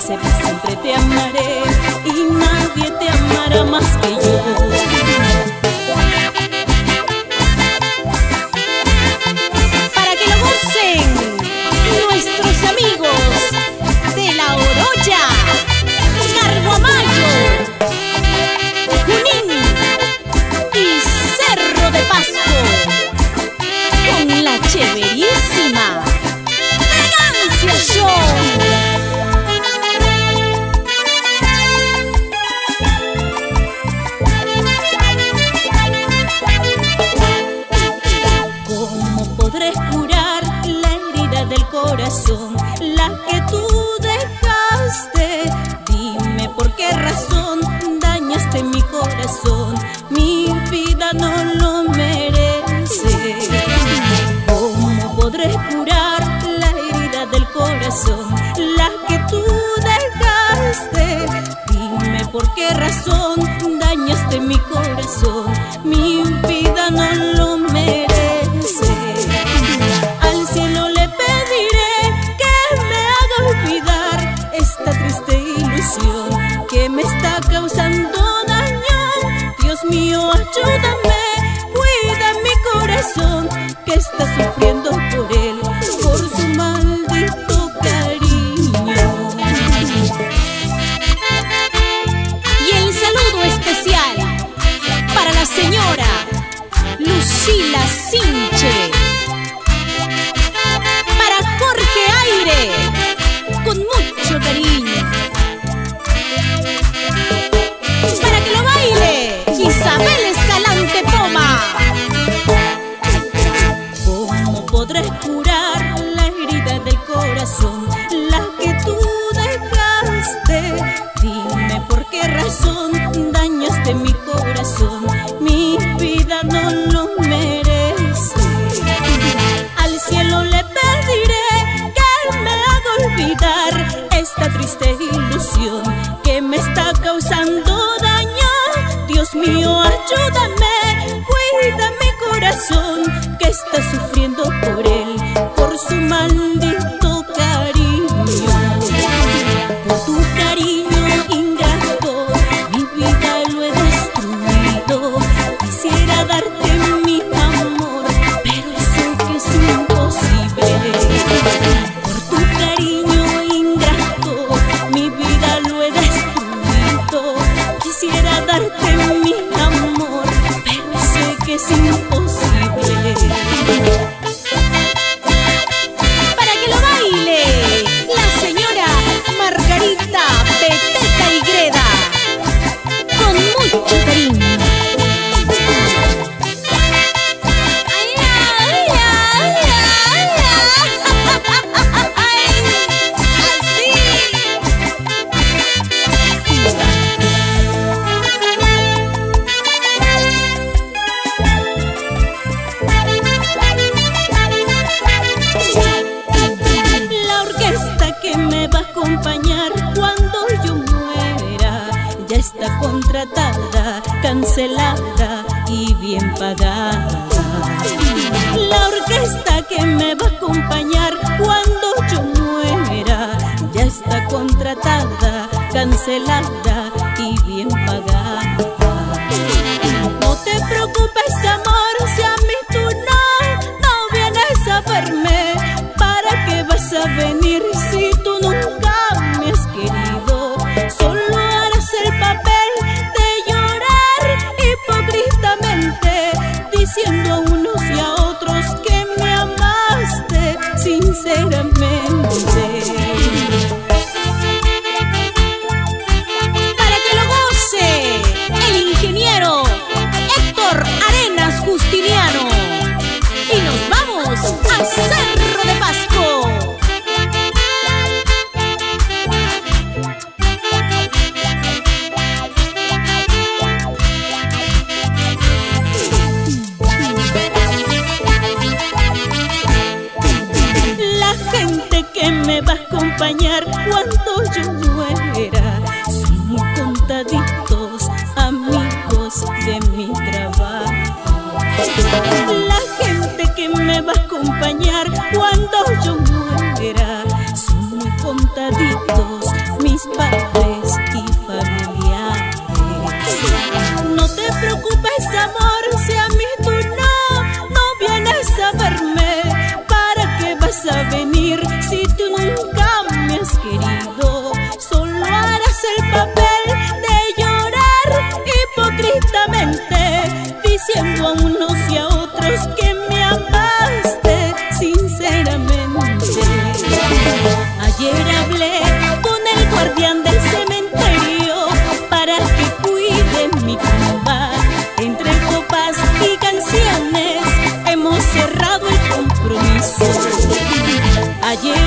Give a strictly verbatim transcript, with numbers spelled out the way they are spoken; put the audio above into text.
sepas, siempre te amaré y nadie te amará más que yo. Para que lo gocen nuestros amigos de La Oroya, Carguamayo, Junín y Cerro de Pasco, con la chéverísima Elegancia Show. ¿Cómo podré curar la herida del corazón, la que tú dejaste? Dime por qué razón dañaste mi corazón, mi vida no lo merece. ¿Cómo podré curar la herida del corazón, la que tú dejaste? Dime por qué razón dañaste mi corazón, mi vida no lo merece. Al cielo le pediré que me haga olvidar esta triste ilusión que me está causando daño. Dios mío, ayúdame, cuida mi corazón que está sufriendo por él, por su maldito cariño. Y el saludo especial para la señora Lucila Sinche, para Jorge Aire, con mucho cariño. Para que lo baile Isabel Escalante Poma. ¿Cómo podré curar la herida del corazón, la que tú dejaste? Dime por qué razón dañaste mi corazón, mi vida no lo merece. Al cielo le pediré que me haga olvidar esta triste ilusión que me está causando daño. Dios mío, ayúdame, cuida mi corazón que está sufriendo por él, por su maldito cariño. Por tu cariño ingrato, mi vida lo he destruido. Quisiera darte mi amor, pero sé que es imposible. Por tu cariño ingrato, mi vida lo he destruido. Quisiera darte mi amor, pero sé que es imposible. Para que lo baile la señora Margarita Peteta y Greda, con mucho cariño. Ay, ay, ay, ay, ay, así. La orquesta que me va a acompañar cuando yo muera ya está contratada, cancelada y bien pagada. La orquesta que me va a acompañar cuando yo muera ya está contratada, cancelada y bien pagada. No te preocupes, amor, si a mí tú no, no vienes a verme. ¿Para qué vas a venir si tú nunca me has querido? Solo harás el papel de llorar hipócritamente, diciendo a unos y a otros que me amaste sinceramente. Para que lo goce el ingeniero Héctor Arenas Justiniano, y nos vamos a Cerro de Pasco. La gente que me va a acompañar cuando yo muera son muy contaditos, amigos de mi trabajo. La gente que me va a acompañar cuando yo muera son muy contaditos, mis Ayer